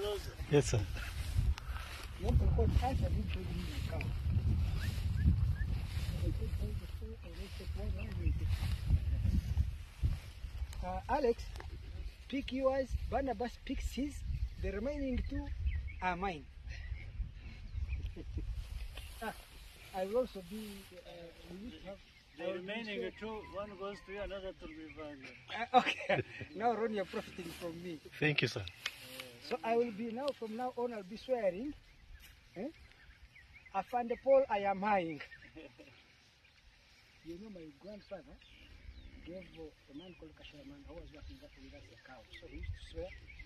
closer. Yes, sir. Alex, pick yours, Barnabas picks his, the remaining two are mine. I will also be, we used to have... The remaining two, one goes to you, another to Rwivanga. Okay, now Ron, you're profiting from me. Thank you, sir. So I will be now, from now on, I'll be swearing. Afande Paul, I am hiring. You know, my grandfather gave a man called Kashaman who was working with us a cow. So he used to swear